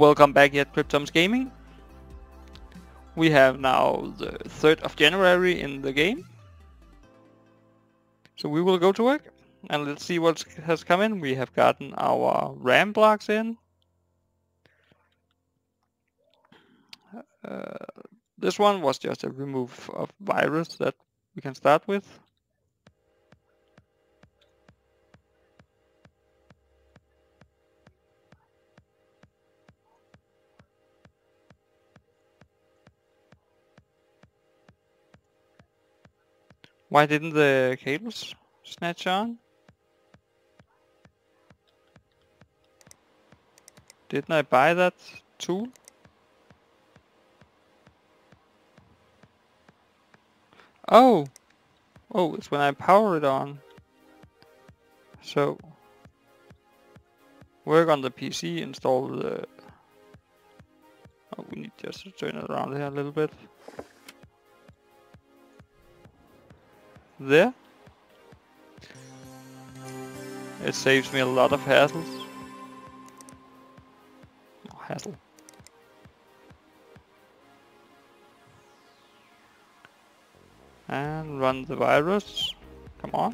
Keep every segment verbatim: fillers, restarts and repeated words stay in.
welcome back here at Cryptom's Gaming. We have now the third of January in the game. So we will go to work and let's see what has come in. We have gotten our RAM blocks in. Uh, this one was just a remove of virus that we can start with. Why didn't the cables snatch on? Didn't I buy that tool? Oh! Oh, it's when I power it on. So, work on the P C, install the... Oh, we need just to turn it around here a little bit. There. It saves me a lot of hassles. Oh, hassle. And run the virus. Come on.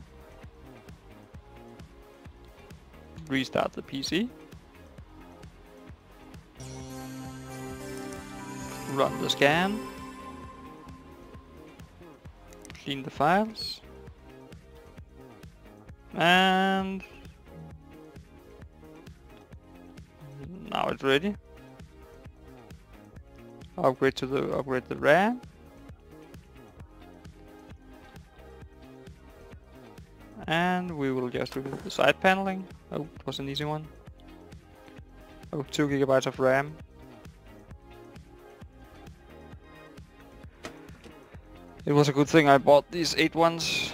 Restart the P C. Run the scan. Clean the files. And now it's ready. Upgrade to the upgrade the RAM. And we will just remove the side paneling. Oh, it was an easy one. Oh, two gigabytes of RAM. It was a good thing I bought these eight ones.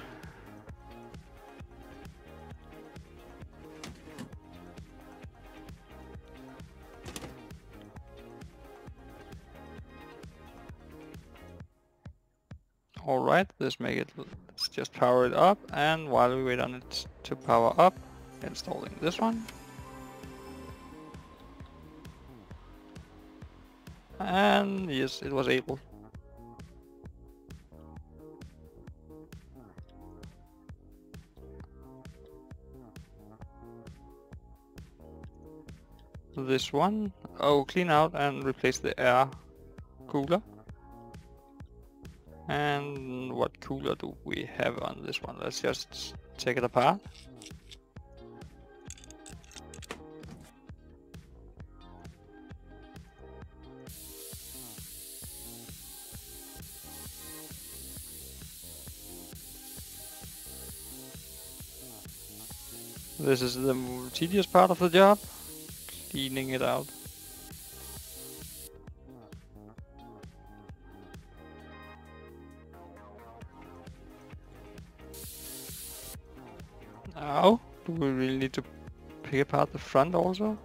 Alright, let's make it, let's just power it up, and while we wait on it to power up, installing this one. And yes, it was able. This one, oh, clean out and replace the air cooler. And what cooler do we have on this one? Let's just take it apart. This is the more tedious part of the job, cleaning it out. Now, do we really need to pick apart the front also?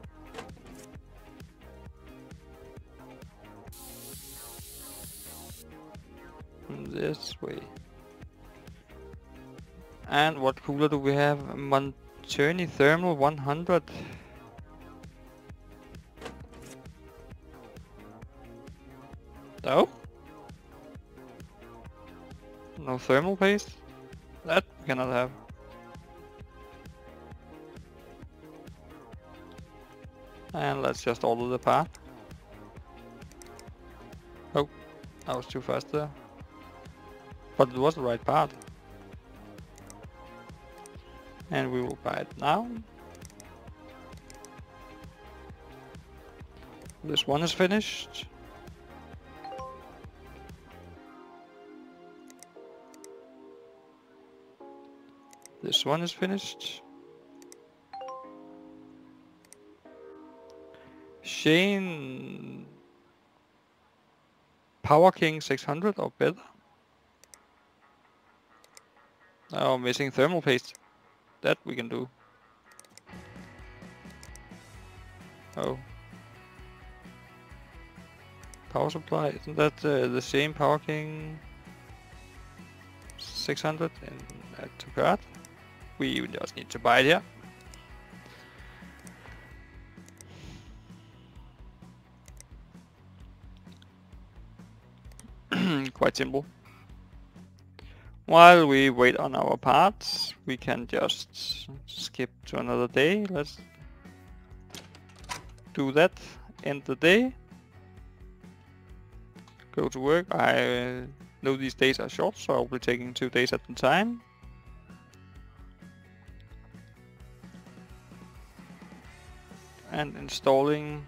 This way. And what cooler do we have? Monturney Thermal one hundred. No? No thermal paste? That we cannot have. And let's just order the part. Oh, I was too fast there. But it was the right part. And we will buy it now. This one is finished. This one is finished. Shane Power King six hundred or better. Oh, missing thermal paste. That we can do. Oh. Power supply, isn't that uh, the same Power King six hundred in add to cart? We just need to buy it here. Quite simple. While we wait on our parts, we can just skip to another day. Let's do that. End the day. Go to work. I know these days are short, so I'll be taking two days at a time. And installing...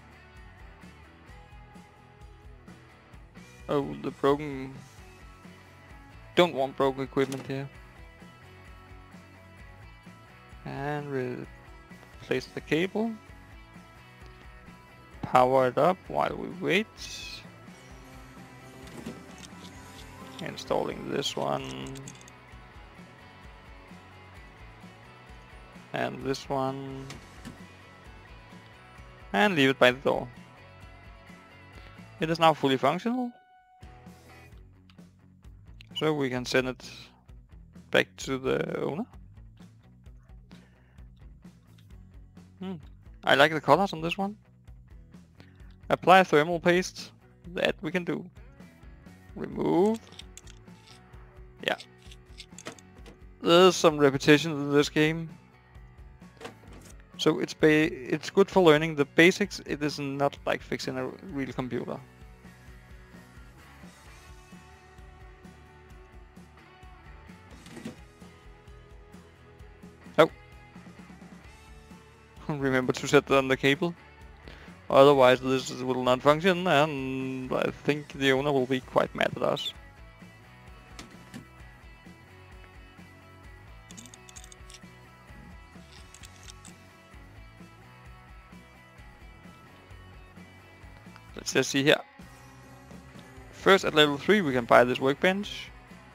Oh, the broken... Don't want broken equipment here. And replace the cable. Power it up while we wait. Installing this one. And this one. And leave it by the door. It is now fully functional. So we can send it back to the owner. Hmm. I like the colors on this one. Apply thermal paste. That we can do. Remove. Yeah. There's some repetition in this game. So it's ba it's good for learning the basics. It is not like fixing a real computer. Oh. Remember to set on the cable. Otherwise this will not function, and I think the owner will be quite mad at us. Let's just see here. First, at level three we can buy this workbench.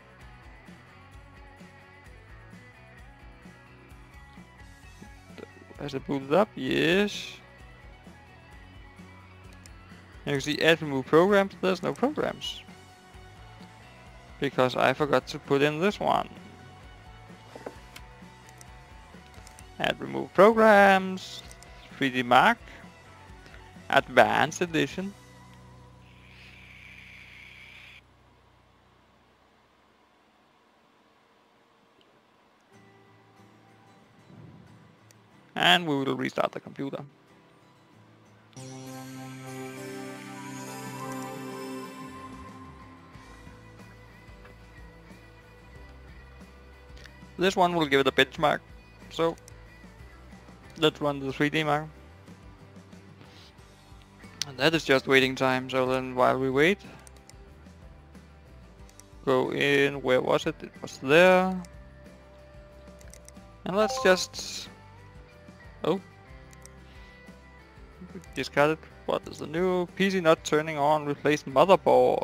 Has it booted up? Yes. You can see add remove programs. There's no programs. Because I forgot to put in this one. Add remove programs. three D Mark. Advanced edition. And we will restart the computer. This one will give it a benchmark, so let's run the three D mark. And that is just waiting time, so then while we wait, go in, where was it? It was there. And let's just... Oh. Discard it. What is the new? P C not turning on, replace motherboard.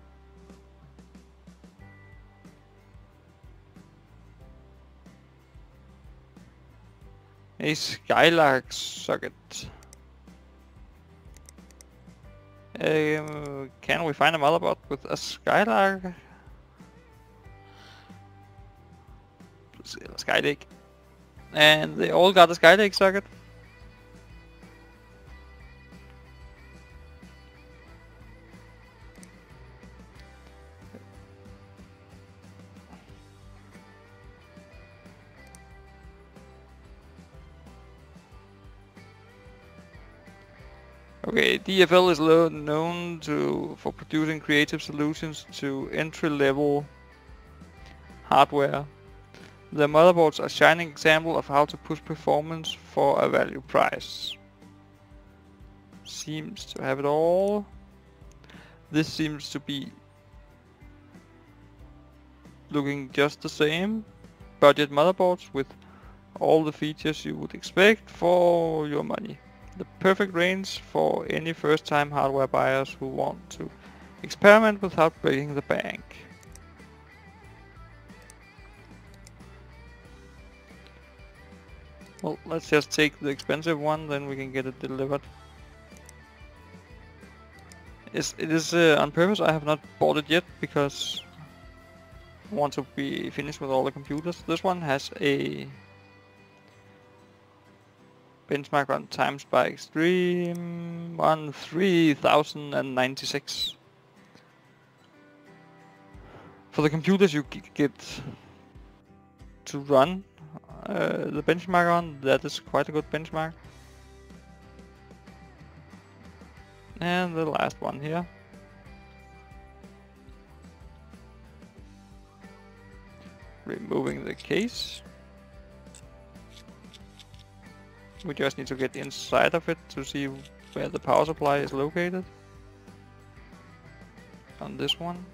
A Skylark socket. Um, can we find a motherboard with a Skylark? Skylake. And they all got a Skylake socket. Okay, D F L is known to for producing creative solutions to entry-level hardware. The motherboards are a shining example of how to push performance for a value price. Seems to have it all. This seems to be looking just the same. Budget motherboards with all the features you would expect for your money. The perfect range for any first-time hardware buyers who want to experiment without breaking the bank. Well, let's just take the expensive one, then we can get it delivered. It's, it is uh, on purpose. I have not bought it yet because I want to be finished with all the computers. This one has a benchmark on times by extreme on three thousand ninety-six. for the computers you get to run uh, the benchmark on, that is quite a good benchmark. And the last one here. Removing the case. We just need to get inside of it to see where the power supply is located. On this one.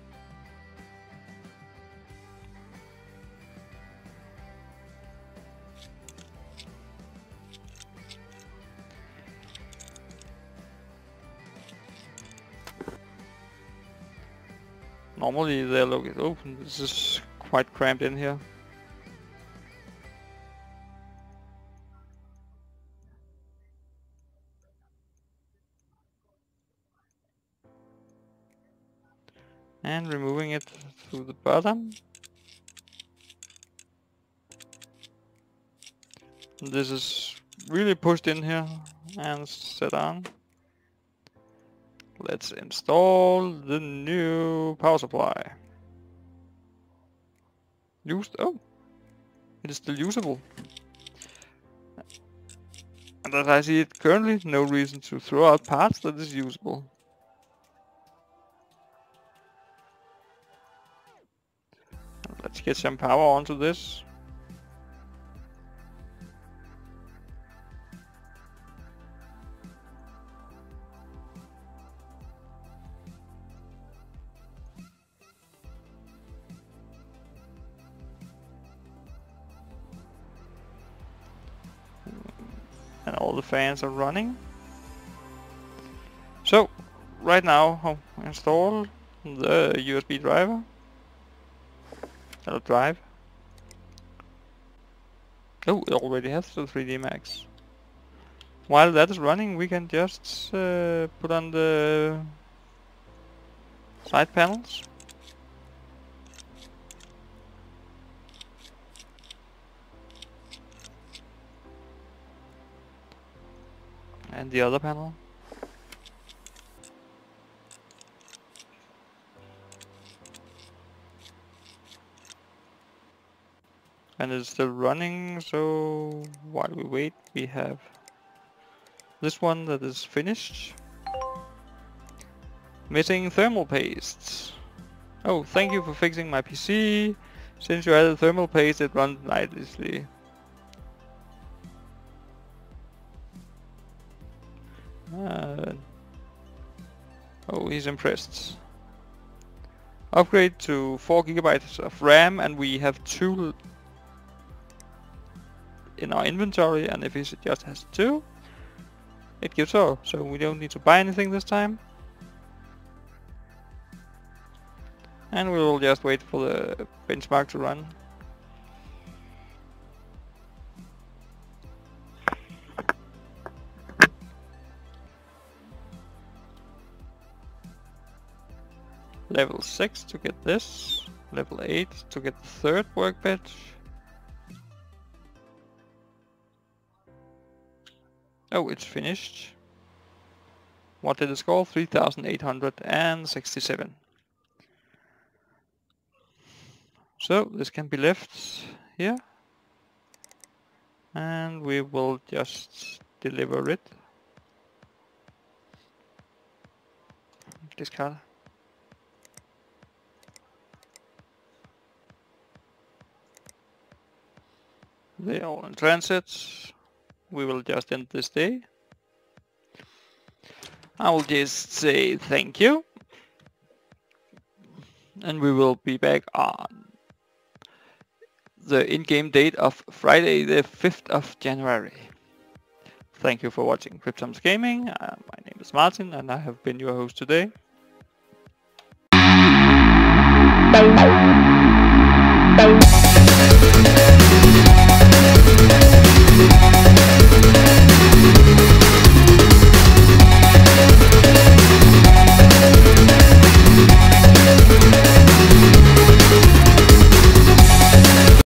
Normally they're located open. This is quite cramped in here. And removing it through the bottom. This is really pushed in here and set on. Let's install the new power supply. Used, oh, it is still usable. And as I see it currently, no reason to throw out parts that is usable. Let's get some power onto this. And all the fans are running. So, right now, I'll install the U S B driver. I'll drive. Oh, it already has the three D Max. While that is running, we can just uh, put on the side panels. And the other panel. And it's still running, so while we wait, we have this one that is finished. Missing thermal paste. Oh, thank you for fixing my P C. Since you added thermal paste, it runs nicely. Uh, oh, he's impressed. Upgrade to four gigabytes of RAM, and we have two in our inventory, and if he just has two, it gives all, so we don't need to buy anything this time. And we will just wait for the benchmark to run. Level six to get this, level eight to get the third workbench. Oh, it's finished. What did it score? three thousand eight hundred sixty-seven. So this can be left here. And we will just deliver it. Discard. They are in transit. We will just end this day. I will just say thank you. And we will be back on the in-game date of Friday the fifth of January. Thank you for watching Cryptom's Gaming. Uh, my name is Martin and I have been your host today. Bye.